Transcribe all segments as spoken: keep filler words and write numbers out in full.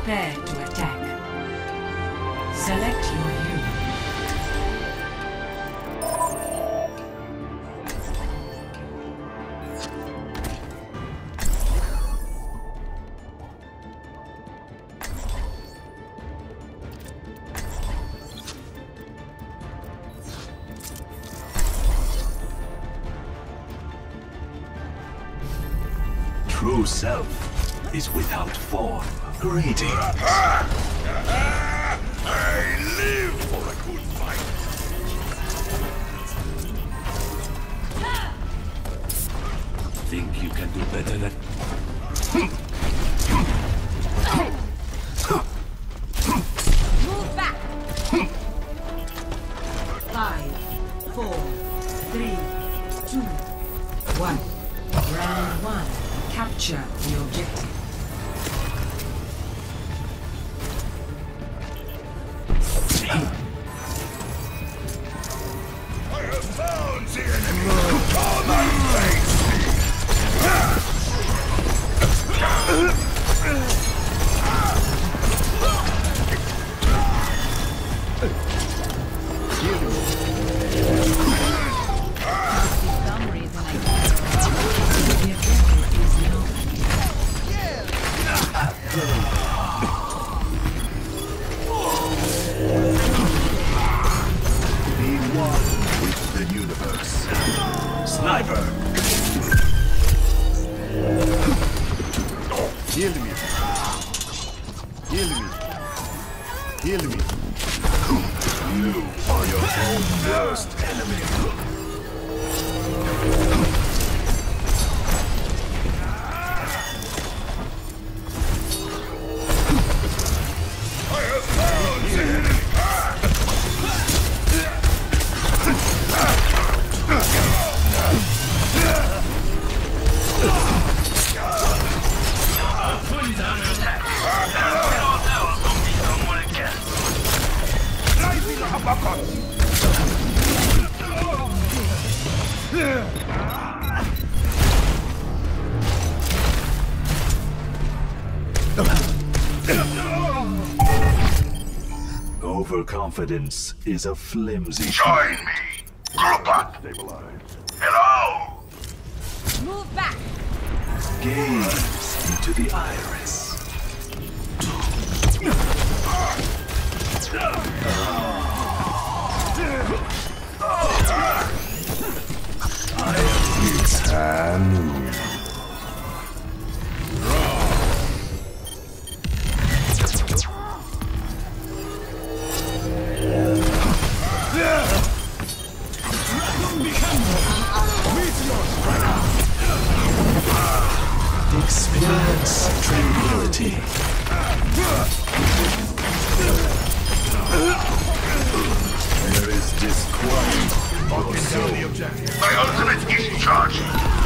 Prepare to attack. Select your hero. True self is without form. Greetings. I live for a good fight. Think you can do better than... Move back! Five, four, three, two, one. Round one. Capture the objective. I have found the enemy. Come and face Sniper! Heal me. Heal me. Heal me. You are your own worst enemy. I have found the enemy. Overconfidence is a flimsy... Join me. Group up. Stabilize. Hello. Move back! Gaze into the iris. I am its hand. Experience tranquility. There is disquiet. Locking down the objective. My ultimate is charged.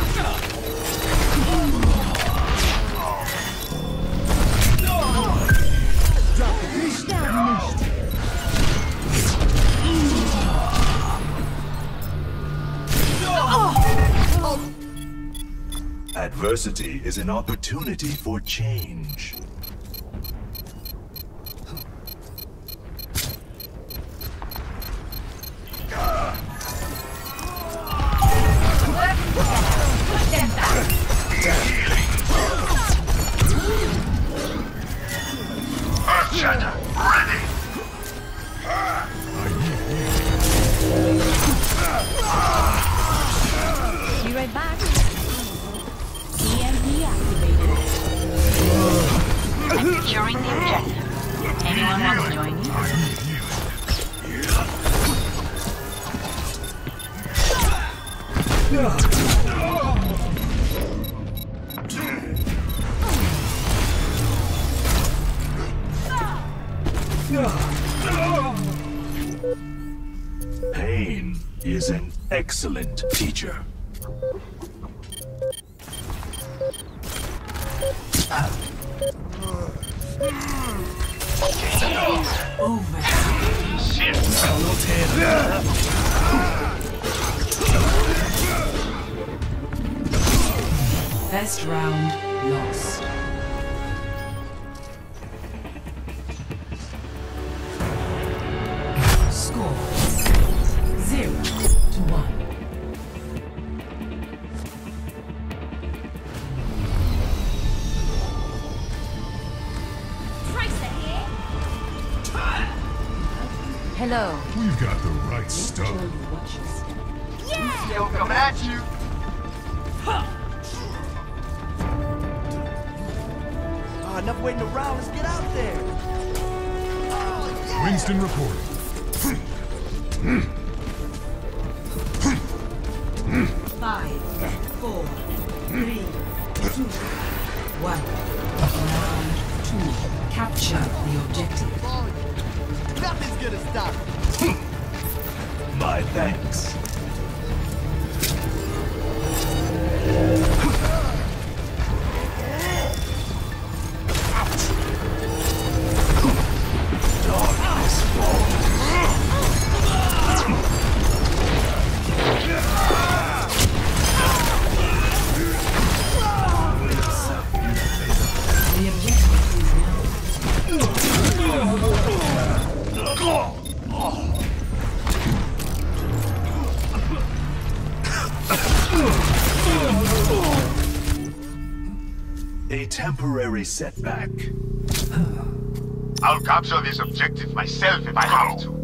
Adversity is an opportunity for change. Earthshatter, ready. Be right back. E M P activated. I'm securing the objective. Anyone want to join me? Pain is an excellent teacher. Over. First round lost. Hello. We've got the right stuff. Still coming at you. Oh, enough waiting around. Let's get out there. Winston reporting. Five, four, three, two, one. Round two. Capture the objective. Nothing's gonna stop. My thanks. Darkness falls. The objective is A temporary setback. I'll capture this objective myself if I have to.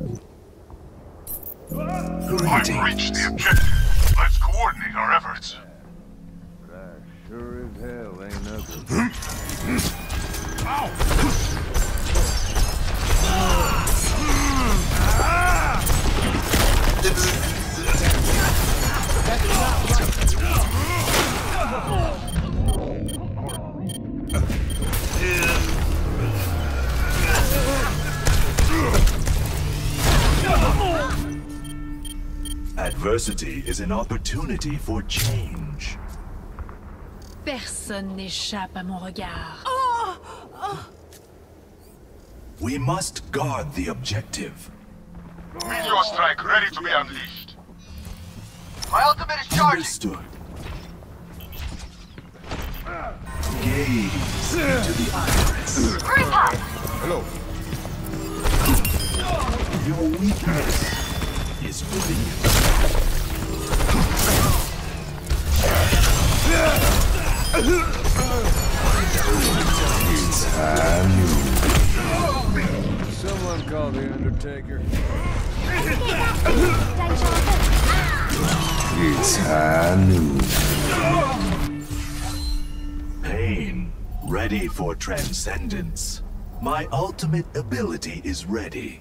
I've reached the objective. Let's coordinate our efforts. Sure as hell ain't nothing. Adversity is an opportunity for change. Personne n'échappe à mon regard. We must guard the objective. Meteor strike ready to be unleashed. My ultimate is charging. Understood. Gaze into the iris. Hello. Your weakness is revealed. It's time. Someone call the Undertaker. It's Hanu. Pain, ready for transcendence. My ultimate ability is ready.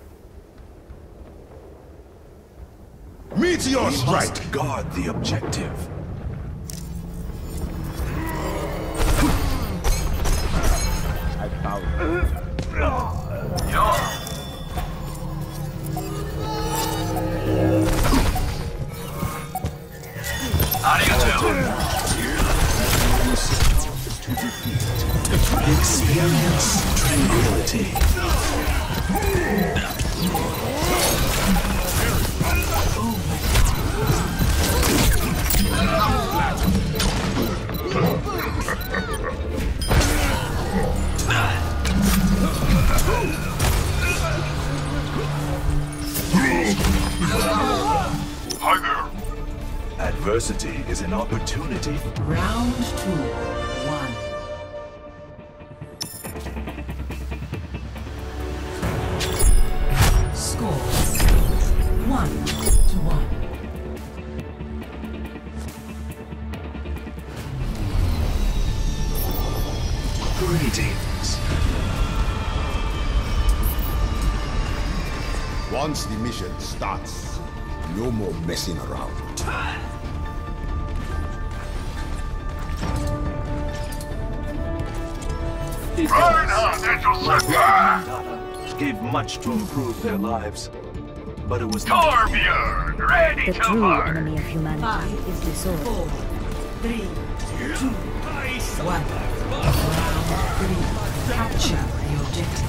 Meteor We must guard the objective. I found Experience tranquility. Hi there. Adversity is an opportunity. round two. One. Scores one to one. Greetings. Once the mission starts, no more messing around. Reinhardt and Joseph! Gave much to improve their lives, but it was not. Torbjorn, ready The to true fire! enemy of humanity Five, is the sword. four, three, two, one. Round three. Capture the objective.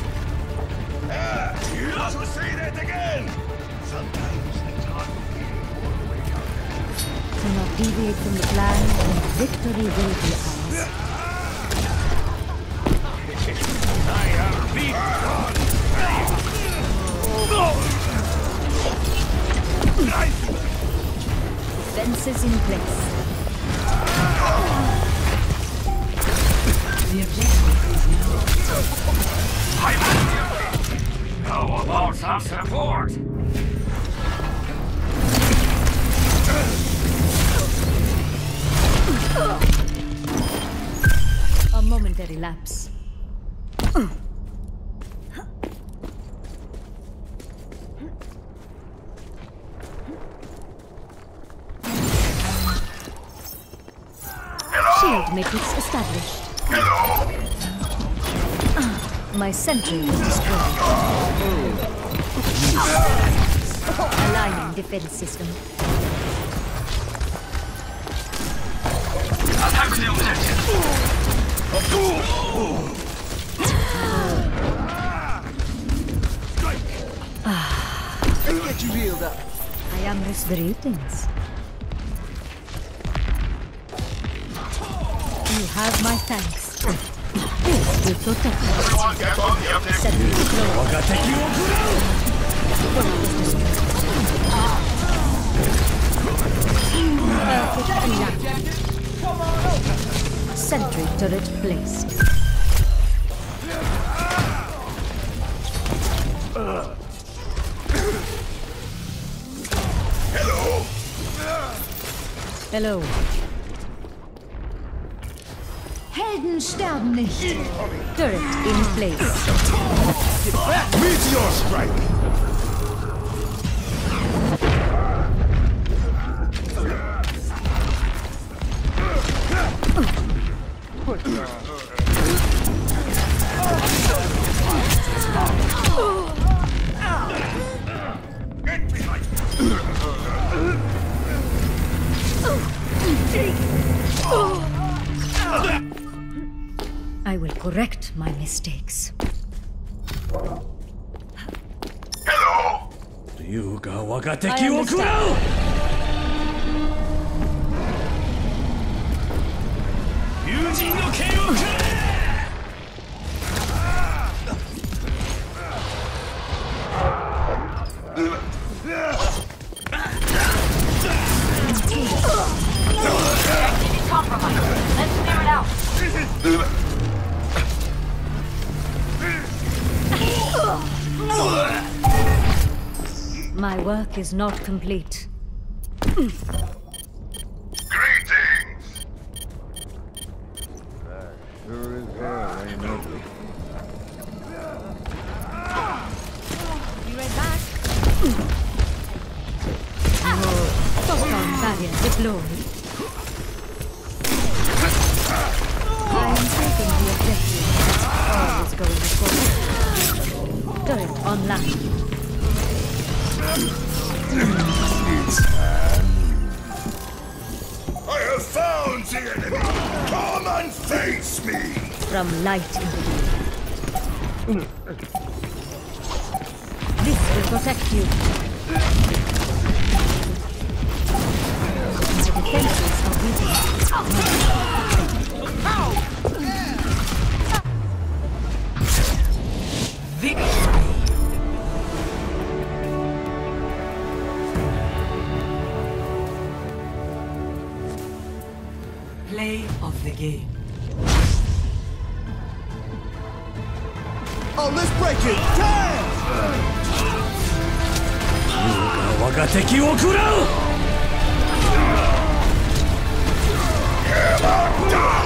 Do not deviate from the plan, and victory will be ours. Fences in place. The objective is now. How about some support? A momentary lapse. Shield matrix established. Hello? My sentry is destroyed. Aligning defense system. Attack the objective! Let's get you healed up. I am greetings. You have my thanks. This will protect us. Everyone get on the objective! Sentry deployed. Perfect alignment. Sentry turret placed. Hello? Hello. Helden sterben nicht. Turret in place. Meteor strike! I will correct my mistakes. Hello? I understand. My work is not complete. Greetings! Sure as hell ain't ugly. You right back? Photon barrier deployed. I am taking the objective. All is going forward. Turret online. I have found the enemy! Come and face me! From light in the day. This will protect you. My defenses are weakened. Victory! Play of the game. Oh, let's break it! Damn! Come on, die!